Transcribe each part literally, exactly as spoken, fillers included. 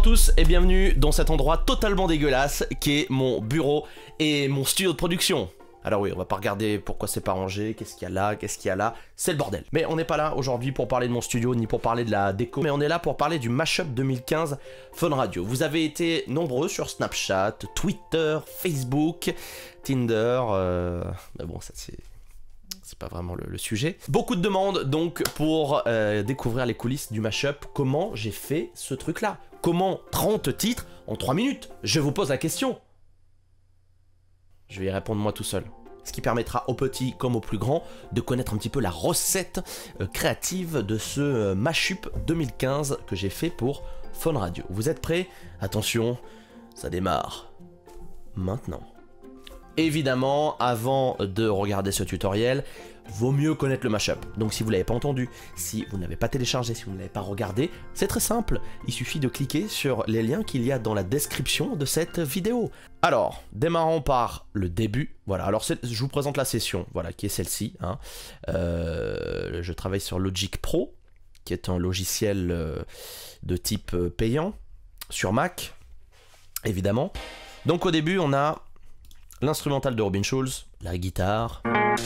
tous et bienvenue dans cet endroit totalement dégueulasse qui est mon bureau et mon studio de production. Alors oui, on va pas regarder pourquoi c'est pas rangé, qu'est-ce qu'il y a là, qu'est-ce qu'il y a là, c'est le bordel. Mais on n'est pas là aujourd'hui pour parler de mon studio ni pour parler de la déco, mais on est là pour parler du Mashup deux mille quinze Fun Radio. Vous avez été nombreux sur Snapchat, Twitter, Facebook, Tinder, euh... mais bon ça c'est... c'est pas vraiment le, le sujet. Beaucoup de demandes donc pour euh, découvrir les coulisses du mashup. Comment j'ai fait ce truc là? Comment trente titres en trois minutes? Je vous pose la question. Je vais y répondre moi tout seul. Ce qui permettra aux petits comme aux plus grands de connaître un petit peu la recette euh, créative de ce euh, mashup deux mille quinze que j'ai fait pour Fun Radio. Vous êtes prêts? Attention, ça démarre maintenant. Évidemment, avant de regarder ce tutoriel, vaut mieux connaître le mashup. Donc si vous ne l'avez pas entendu, si vous n'avez pas téléchargé, si vous ne l'avez pas regardé, c'est très simple. Il suffit de cliquer sur les liens qu'il y a dans la description de cette vidéo. Alors, démarrons par le début. Voilà, alors je vous présente la session, voilà, qui est celle-ci. Hein. Euh, je travaille sur Logic Pro, qui est un logiciel euh, de type euh, payant, sur Mac, évidemment. Donc au début, on a l'instrumental de Robin Schulz, la guitare,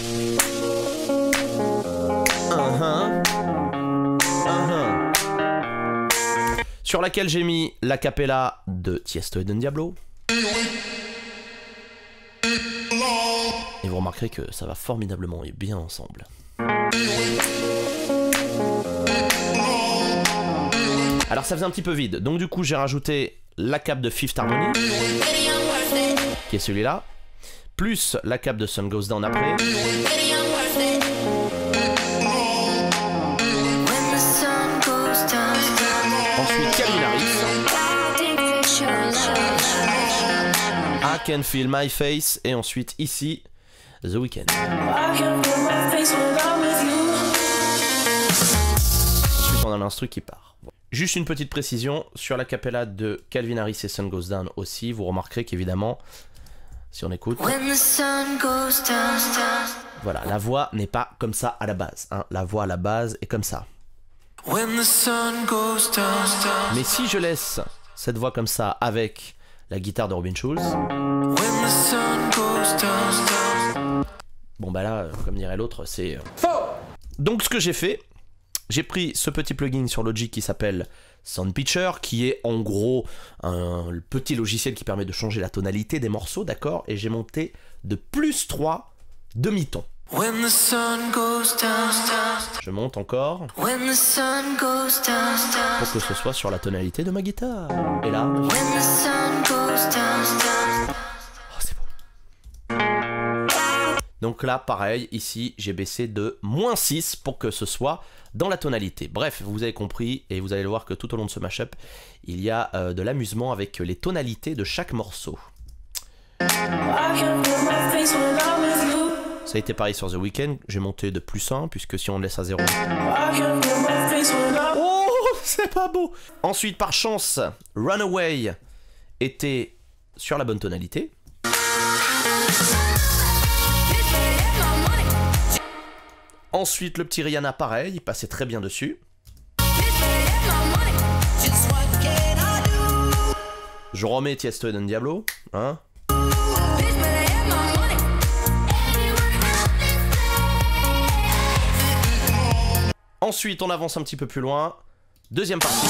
uh-huh. Uh-huh. sur laquelle j'ai mis la cappella de Tiesto et Don Diablo. Et vous remarquerez que ça va formidablement et bien ensemble. Alors ça faisait un petit peu vide, donc du coup j'ai rajouté la cape de Fifth Harmony, qui est celui-là, plus la cape de Sun Goes Down après. Ensuite Calvin Harris. I Can Feel My Face. Et ensuite ici The Weeknd. Ensuite on a l'instru qui part. Juste une petite précision sur la cappella de Calvin Harris et Sun Goes Down aussi. Vous remarquerez qu'évidemment, si on écoute, voilà, la voix n'est pas comme ça à la base. Hein. La voix à la base est comme ça. Mais si je laisse cette voix comme ça avec la guitare de Robin Schulz, bon bah là, comme dirait l'autre, c'est faux. Donc ce que j'ai fait, j'ai pris ce petit plugin sur Logic qui s'appelle Sound Pitcher, qui est en gros un petit logiciel qui permet de changer la tonalité des morceaux, d'accord? Et j'ai monté de plus trois demi-tons. Je monte encore pour que ce soit sur la tonalité de ma guitare. Et là, oh, c'est beau. Donc là, pareil, ici, j'ai baissé de moins six pour que ce soit dans la tonalité. Bref, vous avez compris, et vous allez le voir que tout au long de ce mashup, il y a euh, de l'amusement avec les tonalités de chaque morceau. Ça a été pareil sur The Weeknd, j'ai monté de plus un, puisque si on le laisse à zéro... Oh, c'est pas beau. Ensuite, par chance, Runaway était sur la bonne tonalité. Ensuite, le petit Rihanna, pareil, il passait très bien dessus. Je remets Tiesto et Don Diablo, hein. Ensuite, on avance un petit peu plus loin. Deuxième partie.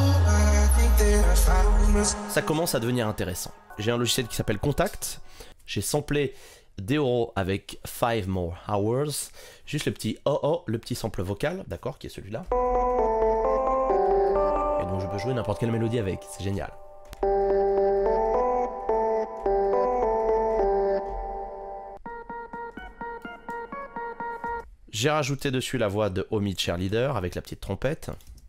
Ça commence à devenir intéressant. J'ai un logiciel qui s'appelle Contact. J'ai samplé Deoro avec Five More Hours. Juste le petit oh oh, le petit sample vocal, d'accord, qui est celui-là. Et donc je peux jouer n'importe quelle mélodie avec, c'est génial. J'ai rajouté dessus la voix de Omi Cheerleader avec la petite trompette.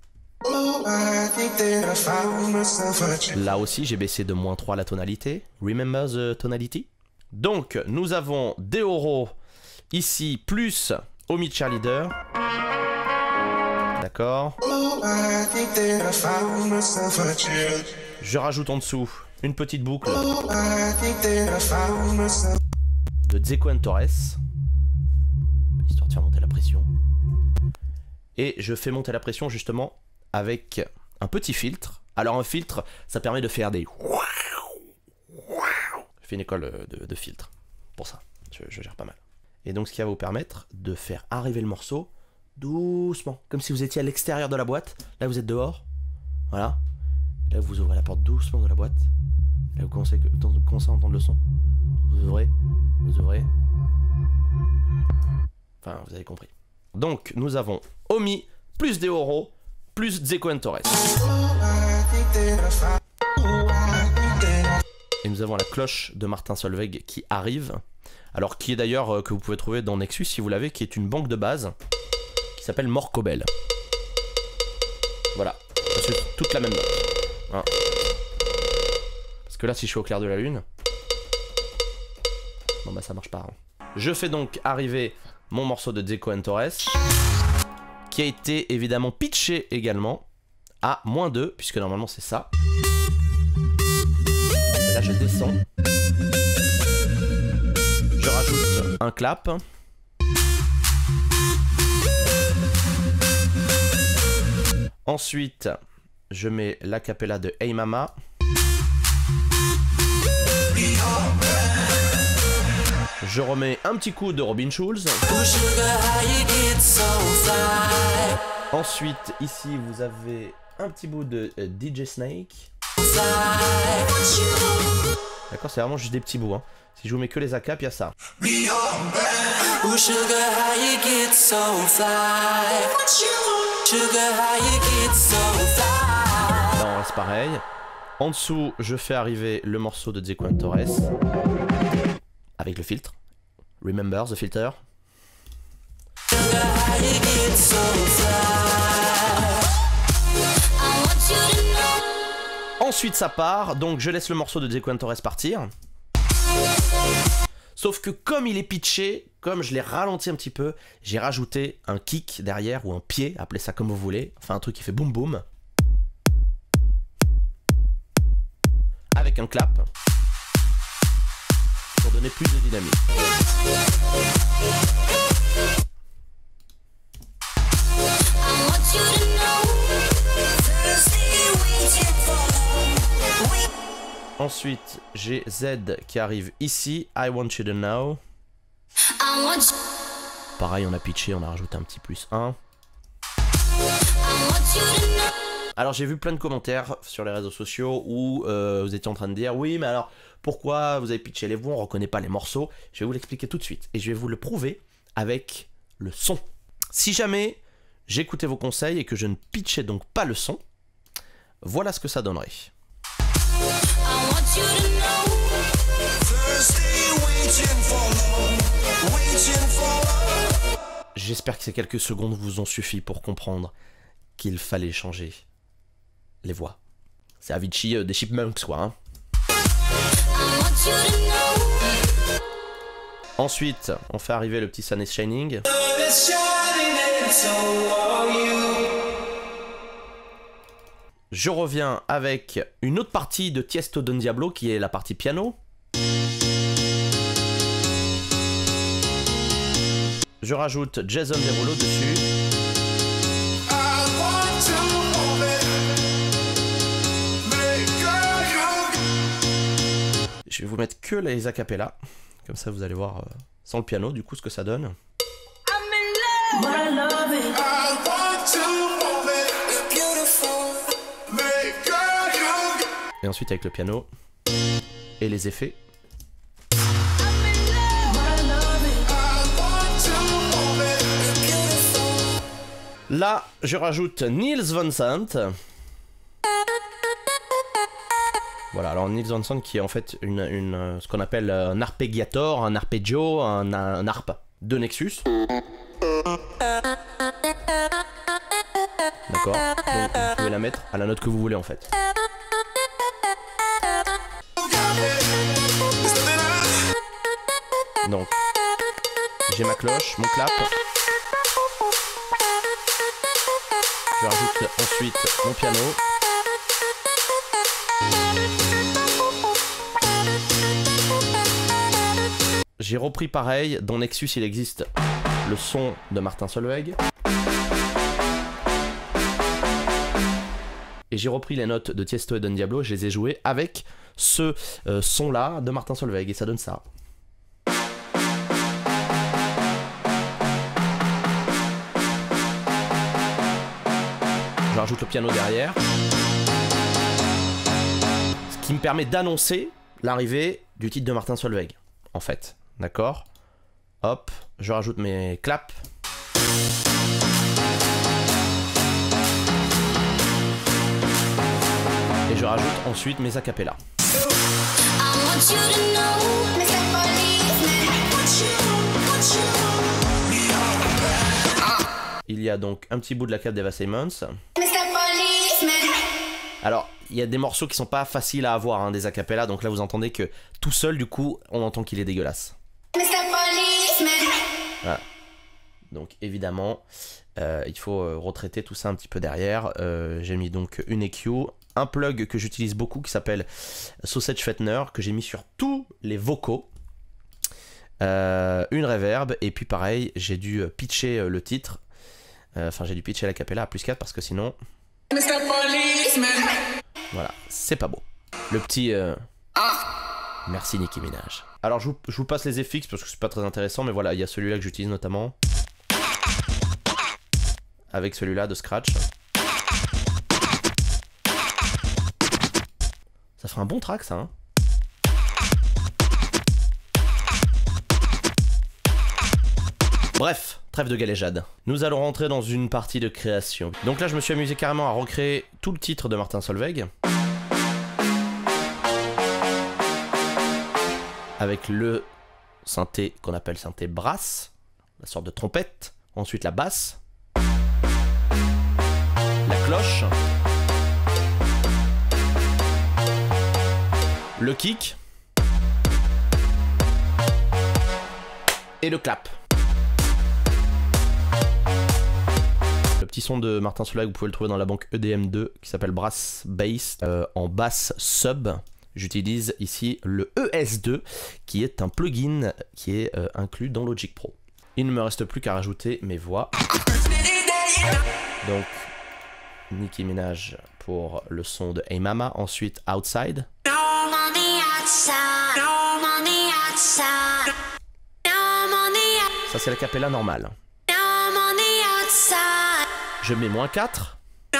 Là aussi, j'ai baissé de moins trois la tonalité. Remember the tonality? Donc, nous avons Deoro ici, plus Omi Cheerleader. D'accord. Je rajoute en dessous une petite boucle de Zequan Torres, histoire de faire monter la pression. Et je fais monter la pression justement avec un petit filtre Alors un filtre, ça permet de faire des... Je fais une école de, de filtre, pour ça, je, je gère pas mal. Et donc ce qui va vous permettre de faire arriver le morceau doucement, comme si vous étiez à l'extérieur de la boîte. Là vous êtes dehors, voilà. Là vous ouvrez la porte doucement de la boîte. Là vous commencez, vous commencez à entendre le son. Vous ouvrez, vous ouvrez. Enfin vous avez compris. Donc nous avons Omi, plus Deoro, plus Dzeko and Torres. Et nous avons la cloche de Martin Solveig qui arrive. Alors qui est d'ailleurs euh, que vous pouvez trouver dans Nexus si vous l'avez, qui est une banque de base qui s'appelle Morcobel. Voilà, c'est toute la même note. Hein. Parce que là si je suis au clair de la lune, bon bah ça marche pas. Hein. Je fais donc arriver mon morceau de Dzeko and Torres, qui a été évidemment pitché également à moins deux, puisque normalement c'est ça. Et là je descends. Je rajoute un clap. Ensuite, je mets l'acapella de Hey Mama. Je remets un petit coup de Robin Schulz. Ensuite, ici, vous avez un petit bout de euh, D J Snake. D'accord, c'est vraiment juste des petits bouts. Hein. Si je vous mets que les A cap, il y a ça. Là, on reste pareil. En dessous, je fais arriver le morceau de Dzeko and Torres avec le filtre. Remember the filter. Ensuite ça part, donc je laisse le morceau de Dzeko and Torres partir. Sauf que comme il est pitché, comme je l'ai ralenti un petit peu, j'ai rajouté un kick derrière ou un pied, appelez ça comme vous voulez. Enfin un truc qui fait boum boum. Avec un clap. Pour donner plus de dynamique. Ensuite, j'ai Z qui arrive ici. I want you to know. Pareil, on a pitché, on a rajouté un petit plus un. Alors, j'ai vu plein de commentaires sur les réseaux sociaux où euh, vous étiez en train de dire oui, mais alors pourquoi vous avez pitché les voix, on reconnaît pas les morceaux. Je vais vous l'expliquer tout de suite et je vais vous le prouver avec le son. Si jamais j'écoutais vos conseils et que je ne pitchais donc pas le son, voilà ce que ça donnerait. J'espère que ces quelques secondes vous ont suffi pour comprendre qu'il fallait changer les voix. C'est Avicii euh, des Chipmunks quoi. Hein. Ensuite, on fait arriver le petit Sun is Shining. Je reviens avec une autre partie de Tiesto Don Diablo qui est la partie piano. Je rajoute Jason Derulo dessus. Je vais vous mettre que les acapella. Comme ça vous allez voir euh, sans le piano du coup ce que ça donne. Et ensuite avec le piano et les effets. Là, je rajoute Niels Van Sant. Voilà, alors Niels Van Sant qui est en fait une, une, ce qu'on appelle un arpeggiator, un arpeggio, un, un harpe de Nexus. D'accord, donc vous pouvez la mettre à la note que vous voulez en fait. Donc, j'ai ma cloche, mon clap. Je rajoute ensuite mon piano. J'ai repris pareil, dans Nexus il existe le son de Martin Solveig. et j'ai repris les notes de Tiesto et Don Diablo et je les ai jouées avec ce euh, son là de Martin Solveig et ça donne ça. Je rajoute le piano derrière, ce qui me permet d'annoncer l'arrivée du titre de Martin Solveig en fait, d'accord. Hop, je rajoute mes claps. Et je rajoute ensuite mes acapellas. Il y a donc un petit bout de la cape d'Eva Simons. Alors, il y a des morceaux qui sont pas faciles à avoir, hein, des acapellas, donc là vous entendez que tout seul, du coup, on entend qu'il est dégueulasse. Voilà. Donc évidemment, euh, il faut euh, retraiter tout ça un petit peu derrière. Euh, j'ai mis donc une E Q, un plug que j'utilise beaucoup qui s'appelle Sausage Fettner, que j'ai mis sur tous les vocaux. Euh, une reverb, et puis pareil, j'ai dû pitcher euh, le titre. Enfin, euh, j'ai dû pitcher la capella à plus quatre parce que sinon... Voilà, c'est pas beau. Le petit... Euh... Merci Nicki Minaj. Alors je vous, je vous passe les F X parce que c'est pas très intéressant, mais voilà, il y a celui-là que j'utilise notamment. Avec celui-là de Scratch. Ça ferait un bon track ça, hein. Bref, trêve de galéjade. Nous allons rentrer dans une partie de création. Donc là, je me suis amusé carrément à recréer tout le titre de Martin Solveig. Avec le synthé qu'on appelle synthé brass, la sorte de trompette. Ensuite la basse. La cloche. Le kick. Et le clap. Le petit son de Martin Solveig, vous pouvez le trouver dans la banque E D M deux qui s'appelle Brass Bass euh, en basse sub. J'utilise ici le E S deux qui est un plugin qui est euh, inclus dans Logic Pro. Il ne me reste plus qu'à rajouter mes voix. Donc Nicki Minaj pour le son de Hey Mama, ensuite Outside. Ça c'est la capella normale. Je mets moins quatre.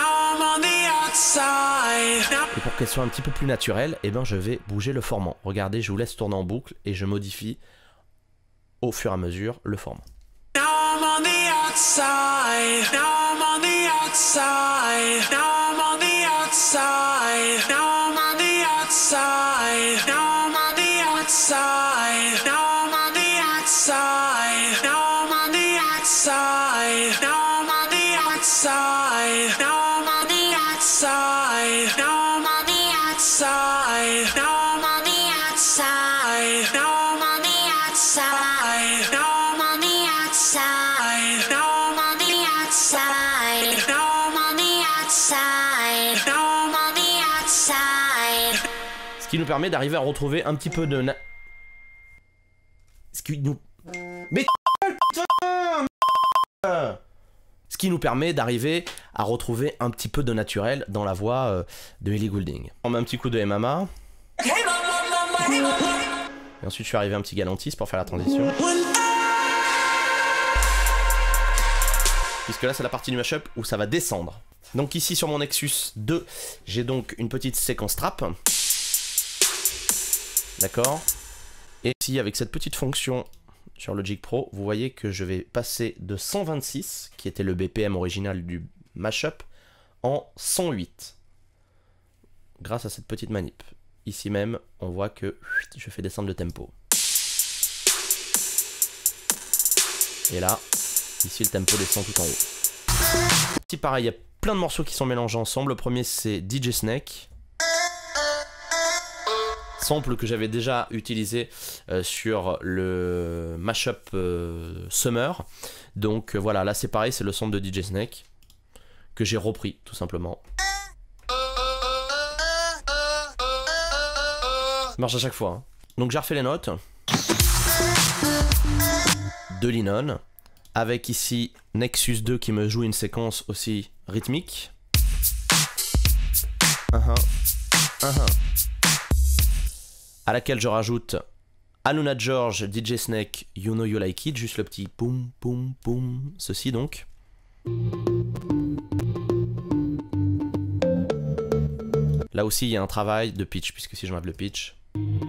Et pour qu'elle soit un petit peu plus naturelle, eh ben je vais bouger le formant. Regardez, je vous laisse tourner en boucle et je modifie au fur et à mesure le formant. Ce qui nous permet d'arriver à retrouver un petit peu de na... Ce qui nous... Mais putain, Ce qui nous permet d'arriver à retrouver un petit peu de naturel dans la voix euh, de Ellie Goulding. On met un petit coup de Hey Mama. Et ensuite je suis arrivé un petit Galantis pour faire la transition. Puisque là c'est la partie du mashup où ça va descendre. Donc ici sur mon Nexus deux, j'ai donc une petite séquence trap. D'accord. Et ici avec cette petite fonction sur Logic Pro, vous voyez que je vais passer de cent vingt-six, qui était le B P M original du mashup, en cent huit. Grâce à cette petite manip. Ici même, on voit que je fais descendre le tempo. Et là, ici le tempo descend tout en haut. Ici pareil, il y a plein de morceaux qui sont mélangés ensemble. Le premier c'est D J Snake. Sample que j'avais déjà utilisé euh, sur le mashup euh, Summer. Donc euh, voilà, là c'est pareil, c'est le sample de D J Snake que j'ai repris tout simplement. Ça marche à chaque fois, hein. Donc j'ai refait les notes de Lennon avec ici Nexus deux qui me joue une séquence aussi rythmique. Uh -huh. Uh -huh. À laquelle je rajoute Aluna George, D J Snake, You Know You Like It, juste le petit poum poum poum, ceci donc. Là aussi il y a un travail de pitch, puisque si je m'enlève le pitch,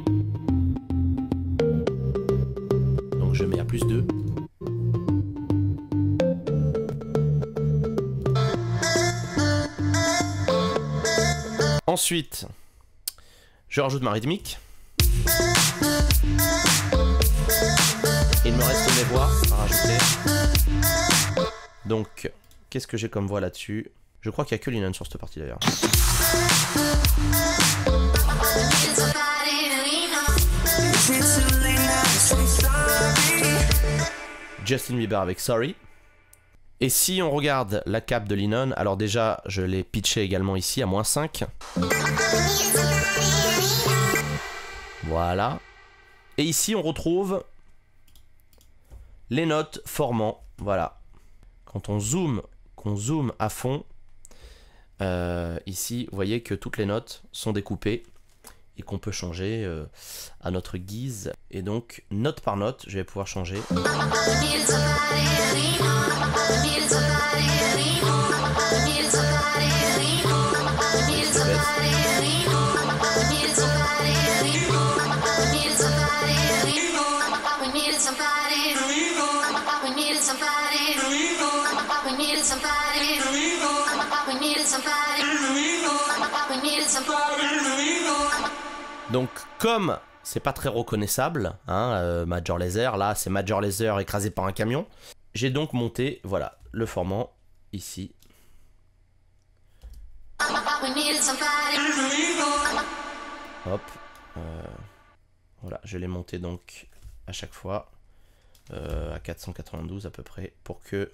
donc je mets à plus deux. Ensuite, je rajoute ma rythmique. Il me reste mes voix à rajouter. Donc, qu'est-ce que j'ai comme voix là-dessus? Je crois qu'il n'y a que Lennon sur cette partie d'ailleurs. Justin Bieber avec Sorry. Et si on regarde la cape de Lennon, alors déjà je l'ai pitché également ici à moins cinq. Voilà. Et ici on retrouve les notes formant. Voilà. Quand on zoome, qu'on zoome à fond, euh, ici vous voyez que toutes les notes sont découpées et qu'on peut changer euh, à notre guise. Et donc note par note, je vais pouvoir changer. Donc comme c'est pas très reconnaissable, hein, euh, Major Lazer, là c'est Major Lazer écrasé par un camion, j'ai donc monté, voilà, le formant ici. Hop, euh, voilà, je l'ai monté donc à chaque fois euh, à quatre cent quatre-vingt-douze à peu près pour que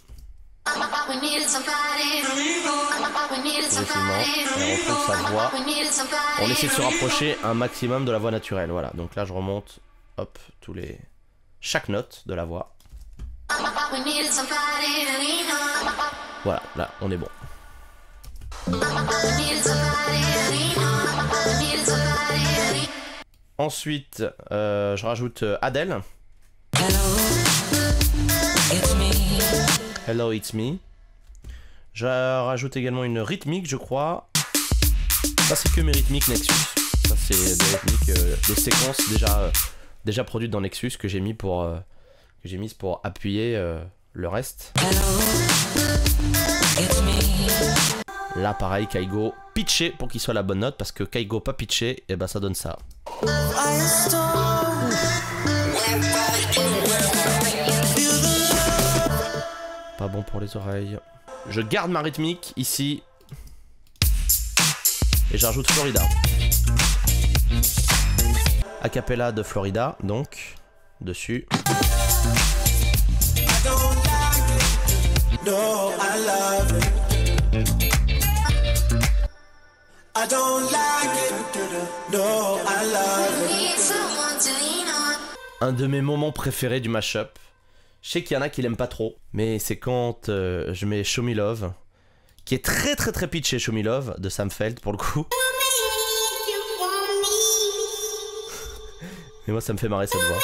progressivement on retrouve sa voix. On essaie de se rapprocher un maximum de la voix naturelle. Voilà, donc là je remonte, hop, tous les chaque note de la voix. Voilà, là on est bon. Ensuite, euh, je rajoute Adele. Hello, it's me. Je rajoute également une rythmique, je crois. Ça, c'est que mes rythmiques Nexus. Ça, c'est des rythmiques, euh, des séquences déjà, euh, déjà produites dans Nexus que j'ai mis pour, euh, que j'ai mises pour appuyer euh, le reste. Là, pareil, Kaigo pitché pour qu'il soit la bonne note, parce que Kaigo pas pitché, et ben ça donne ça. Pas bon pour les oreilles. Je garde ma rythmique ici. Et j'ajoute Florida. A cappella de Florida, donc, dessus. Un de mes moments préférés du mashup. Je sais qu'il y en a qui l'aiment pas trop, mais c'est quand euh, je mets Show Me Love, qui est très très très pitché, Show Me Love, de Sam Feld pour le coup. Mais moi ça me fait marrer cette voix.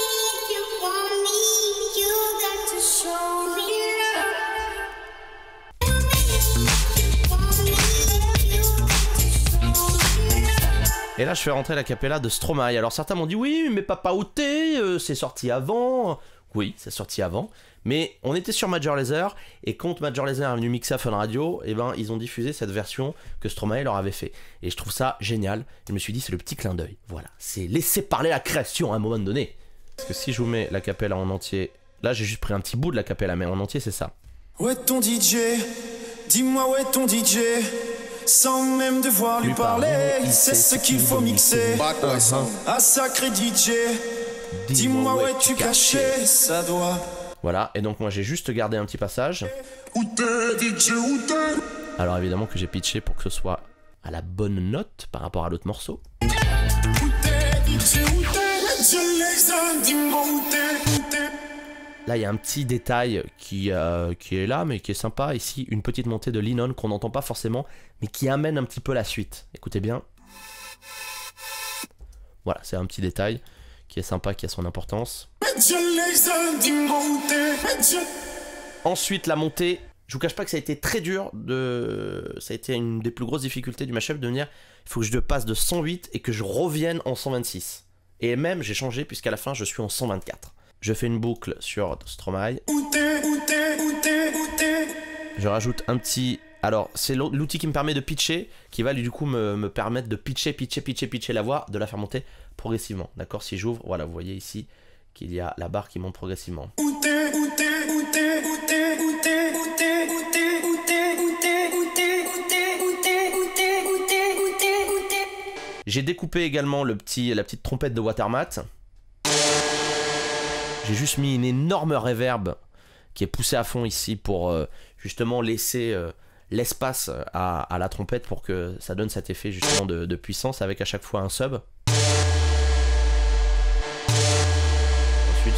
Et là je fais rentrer la cappella de Stromae. Alors certains m'ont dit oui mais Papa Outé, euh, c'est sorti avant. Oui, c'est sorti avant, mais on était sur Major Lazer, et quand Major Lazer est venu mixer à Fun Radio, et ben, ils ont diffusé cette version que Stromae leur avait fait. Et je trouve ça génial, je me suis dit c'est le petit clin d'œil, voilà, c'est laisser parler la création à un moment donné. Parce que si je vous mets la cappella en entier, là j'ai juste pris un petit bout de la cappella, mais en entier c'est ça. Où est ton D J? Dis-moi où est ton D J? Sans même devoir lui, lui parler, parler, il sait ce qu'il faut mixer. Uh-huh. Un sacré D J. Dis-moi où es-tu caché, ça doit. Voilà, et donc moi j'ai juste gardé un petit passage. Où t'es, D J, où t'es? Alors évidemment que j'ai pitché pour que ce soit à la bonne note par rapport à l'autre morceau. Où t'es, D J, où t'es? Je l'examen, dis-moi où t'es, où t'es? Là, il y a un petit détail qui, euh, qui est là, mais qui est sympa. Ici, une petite montée de Lennon qu'on n'entend pas forcément, mais qui amène un petit peu la suite. Écoutez bien. Voilà, c'est un petit détail qui est sympa, qui a son importance. Ensuite, la montée. Je vous cache pas que ça a été très dur. De... Ça a été une des plus grosses difficultés du mashup de me dire il faut que je passe de cent huit et que je revienne en cent vingt-six. Et même, j'ai changé puisqu'à la fin, je suis en cent vingt-quatre. Je fais une boucle sur Stromae. Je rajoute un petit... Alors, c'est l'outil qui me permet de pitcher, qui va du coup me, me permettre de pitcher, pitcher, pitcher, pitcher la voix, de la faire monter progressivement. D'accord? Si j'ouvre, voilà, vous voyez ici qu'il y a la barre qui monte progressivement. J'ai découpé également le petit, la petite trompette de Watermat. J'ai juste mis une énorme reverb qui est poussée à fond ici pour euh, justement laisser euh, l'espace à, à la trompette pour que ça donne cet effet justement de, de puissance avec à chaque fois un sub. Ensuite,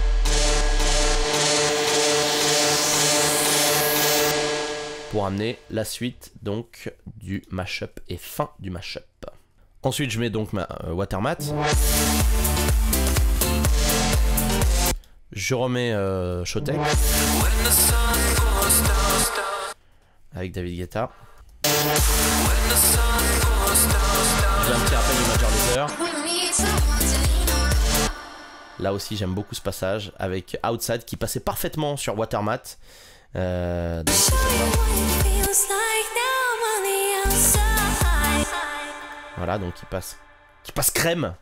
pour amener la suite donc du mashup et fin du mashup. Ensuite, je mets donc ma euh, Watermat. Je remets euh, Showtek avec David Guetta. J'ai un petit rappel du Major Lazer. Là aussi j'aime beaucoup ce passage avec Outside qui passait parfaitement sur Watermat. Euh, donc, voilà, donc il passe, qui passe crème.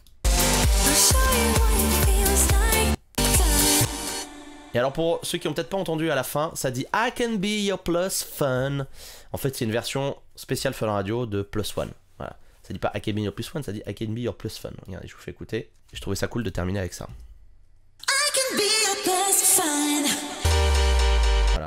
Et alors pour ceux qui ont peut-être pas entendu à la fin, ça dit I can be your plus fun. En fait c'est une version spéciale Fun Radio de Plus One. Voilà. Ça dit pas I can be your plus fun, ça dit I can be your plus fun. Regardez, je vous fais écouter. Je trouvais ça cool de terminer avec ça. I can be your plus fun. Voilà.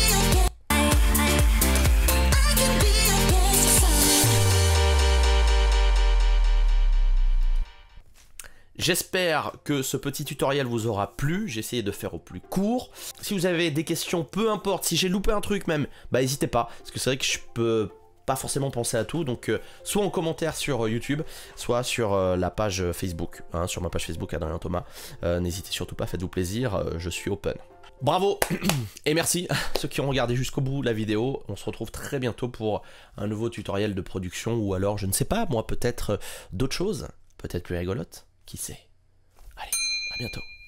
J'espère que ce petit tutoriel vous aura plu, j'ai essayé de faire au plus court. Si vous avez des questions, peu importe, si j'ai loupé un truc même, bah n'hésitez pas, parce que c'est vrai que je peux pas forcément penser à tout, donc euh, soit en commentaire sur euh, YouTube, soit sur euh, la page Facebook, hein, sur ma page Facebook Adrien Thomas. Euh, n'hésitez surtout pas, faites-vous plaisir, euh, je suis open. Bravo et merci à ceux qui ont regardé jusqu'au bout la vidéo. On se retrouve très bientôt pour un nouveau tutoriel de production, ou alors, je ne sais pas, moi peut-être euh, d'autres choses, peut-être plus rigolotes. Qui sait? Allez, à bientôt.